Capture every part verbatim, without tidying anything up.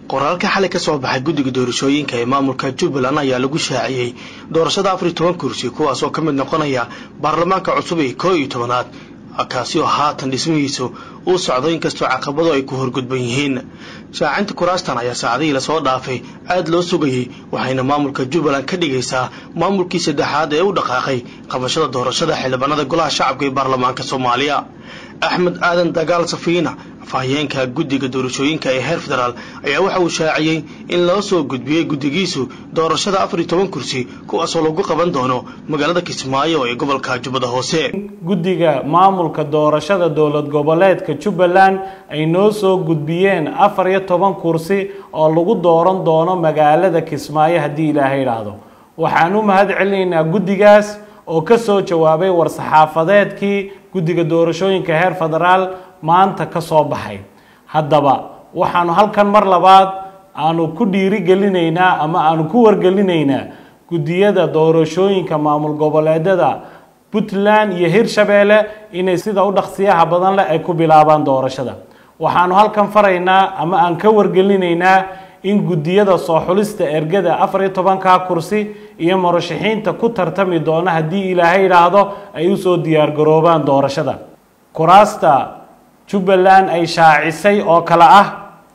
qoraalka xalay ka soo baxay guddiga doorashooyinka ee maamulka Jubbaland ayaa lagu shaaciyay doorashada afar iyo toban kursi kuwaas oo ka mid noqonaya baarlamaanka cusub ee koob iyo tobanaad kaasi oo haatan dhismihiisu uu socdo inkastoo caqabado ay ku horgudban yihiin shaacinta kuraastan ayaa saacadihii la soo dhaafay aad loo sugayay waxayna maamulka Jubbaland ka dhigaysaa maamulkii saddexaad ee u dhaqaaqay qabashada doorashada xildhibaanada golaha shacabka ee baarlamaanka Soomaaliya Ahmed Aadan Dagaal Safiina afhayeenka guddiga doorashooyinka ee heer federaal ayaa waxa uu shaaciyay in loo soo gudbiyay guddigiisu doorashada afar iyo toban kursi kuwaas oo lagu qaban doono magaalada Kismaayo ee gobolka Jubbada Hoose guddiga maamulka doorashada dowlad goboleedka Jubbaland ay noo soo gudbiyeen afar iyo toban kursi oo lagu dooran doono magaalada Kismaayo hadii Ilaahay yiraahdo waxaan u mahad celinaynaa guddigaas oo ka soo jawaabay war saxaafadeedkii guddiga doorashooyinka heer federaal maanta ka soo baxay haddaba waxaanu halkan mar labaad aanu ku dhiiri gelinaynaa ama aanu ku wargelinaynaa guddiyada doorashooyinka maamul goboleedyada Puntland iyo Hirshabeelle inay sida u dhaqsiyaha badan leh ay ku bilaabaan doorashada waxaanu halkan faraynaa ama aan ka wargelinaynaa in guddiyada soo xulista ergada afar iyo toban ka kursi iyo murashaxiinta ku tartami doona hadii Ilaahay yiraahdo ay u soo diyaar garoobaan doorashada kuraasta Jubbaland ay shaacisay oo kala ah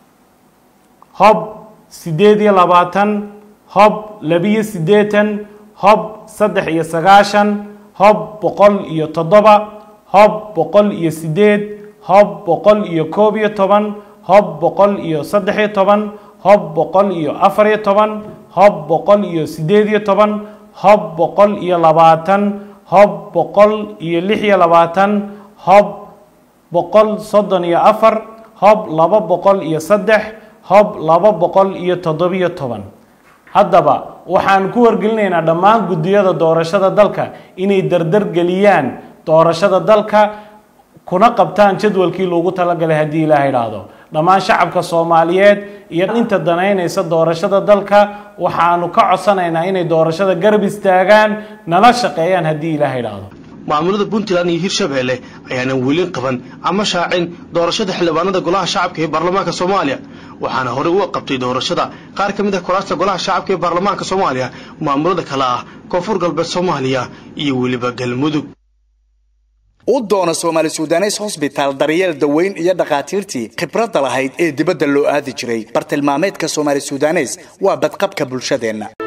hob sideed iyo labaatan hob laba iyo siddeetan hob saddex iyo sagaashan hob boqol iyo toddoba hob boqol iyo siddeed hob boqol iyo koob iyo toban hob boqol iyo saddex iyo toban hob boqol iyo afar iyo toban hob boqol iyo siddeed iyo toban hob boqol iyo labaatan hob boqol iyo lix iyo labaatan hob boqol soddon iyo afar hob laba boqol iyo saddex hob laba boqol iyo toddoba iyo toban haddaba waxaan ku wargelinaynaa dhammaan guddiyada doorashada dalka inay dardar geliyaan doorashada dalka kuna qabtaan jadwalkii loogu talagalay hadii Ilaahay yiraahdo dhammaan shacabka Soomaaliyeed iyo inta danaynaysa doorashada dalka waxaanu ka codsanaynaa inay doorashada garab istaagaan nala shaqeeyaan hadii Ilaahay yiraahdo maamulada Puntland iyo Hirshabeelle ayaana weli qaban ama shaacin doorashada xildhibaanada golaha shacabka ee baarlamaanka Soomaaliya waxaana hore u qabtay doorashada qaar ka mid ah kuraasta golaha shacabka ee baarlamaanka Soomaaliya maamulada kala ah Koonfur Galbeed Soomaaliya iyo weliba Galmudug u doona Soomaali Suudanes Hospital daryeel daweyn iyo dhaqaatiirtii khibradda lahayd ee dibadda loo aadi jiray bartilmaameedka Soomaali Suudanes waa badqabka bulshadeena.